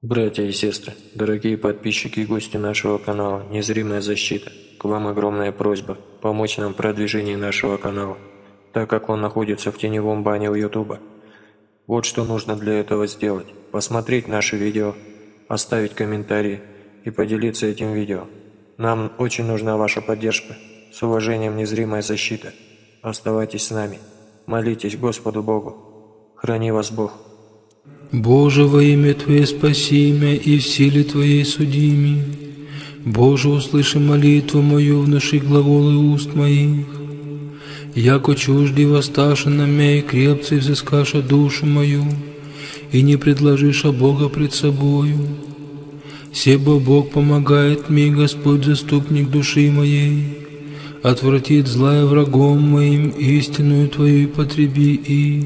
Братья и сестры, дорогие подписчики и гости нашего канала «Незримая защита», к вам огромная просьба помочь нам в продвижении нашего канала, так как он находится в теневом бане у YouTube. Вот что нужно для этого сделать: посмотреть наши видео, оставить комментарии и поделиться этим видео. Нам очень нужна ваша поддержка. С уважением, «Незримая защита». Оставайтесь с нами. Молитесь Господу Богу. Храни вас Бог. Боже, во имя Твое спаси меня, и в силе Твоей суди меня. Боже, услыши молитву мою, внуши глаголы уст моих. Яко чужди воссташа на меня, и крепцы взыскаша душу мою, и не предложиша Бога пред собою. Себо Бог помогает мне, Господь заступник души моей. Отвратит злая врагом моим, истинную Твою потреби их.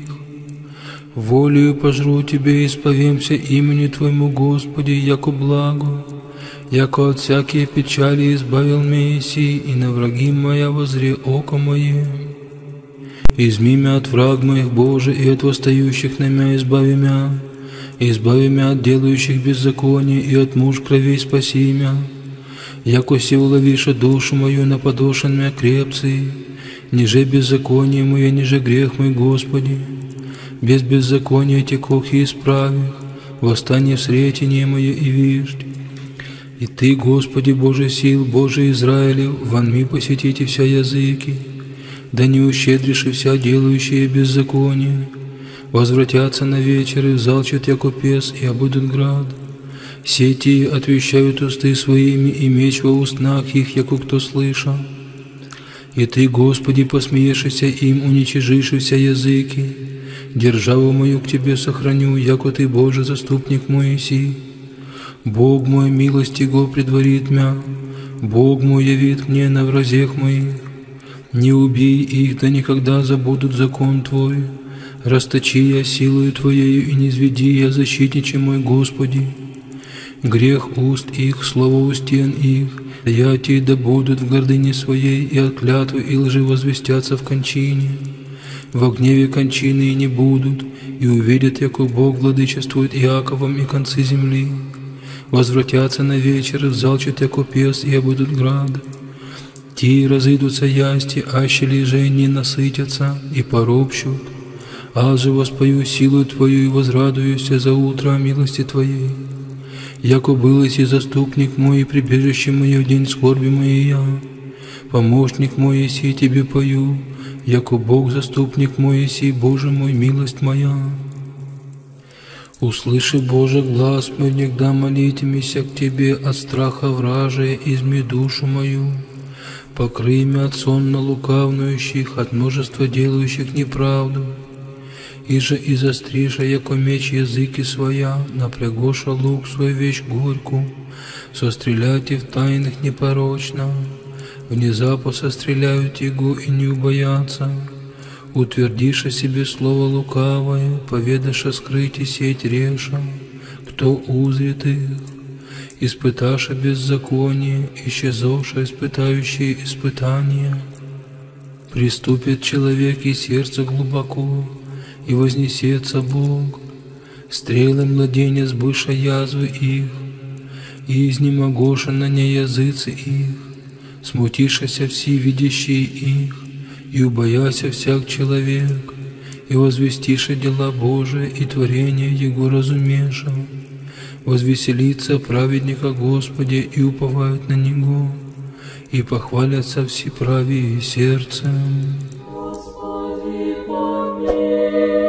Волею пожру Тебе, исповемся имени Твоему, Господи, яко благо, яко от всякие печали избавил меня сей, и на враги моя возре око мое. Изми мя от враг моих, Боже, и от восстающих на мя избави мя от делающих беззаконие, и от муж кровей спаси мя. Яко се уловиша душу мою на подошен мя крепцы, ниже беззаконие мое, ниже грех мой, Господи. Без беззакония текох и исправих, восстание в сретение мое и виждь. И Ты, Господи, Боже сил, Боже Израилев, вонми посетите вся языки, да не ущедришь и вся делающие беззаконие. Возвратятся на вечер и взалчат яко пес, и обыдут град. Сети отвещают усты своими, и меч во устнах их, яко кто слышал. И Ты, Господи, посмеешься им, уничижишь вся языки. Державу мою к Тебе сохраню, яко Ты, Боже, заступник мой иси. Бог мой милость Его предварит мя, Бог мой явит мне на вразех моих. Не убей их, да никогда забудут закон Твой. Расточи я силою Твоею, и не низведи я защитниче мой, Господи. Грех уст их, слово у стен их, ятии да будут в гордыне своей, и от клятвы и лжи возвестятся в кончине. Во гневе кончины и не будут, и увидят, яко Бог владычествует Иаковом и концы земли. Возвратятся на вечер, и взалчат яко пес, и обыдут град. Те разыдутся ясти, аще лежей не насытятся, и поропщут. Аз же воспою силу Твою, и возрадуюся за утро о милости Твоей. Яко был и заступник мой, и прибежище мое в день скорби моей я. Помощник мой, еси Тебе пою, яко Бог заступник мой еси, Боже мой, милость моя. Услыши, Боже, глаз мой, негда молитимися к Тебе от страха вражия, изми душу мою. Покрый меня от сонно лукавнующих, от множества делающих неправду. Иже и застриша, яко меч языки своя, напрягоша лук свой вещь горьку, состреляйте в тайных непорочно. Внезапно состреляют его и не убоятся. Утвердиша себе слово лукавое, поведаша скрыть и сеть реша. Кто узрит их? Испыташа беззаконие, исчезоша испытающие испытания. Приступит человек и сердце глубоко, и вознесется Бог. Стрелы младенец быша язвы их, и изнемогоша на не языцы их. Смутишася все видящие их, и убояся всяк человек, и возвестиша дела Божия, и творение Его разумеша. Возвеселится праведника Господи, и уповают на Него, и похвалятся все правые сердцем. Господи, помилуй.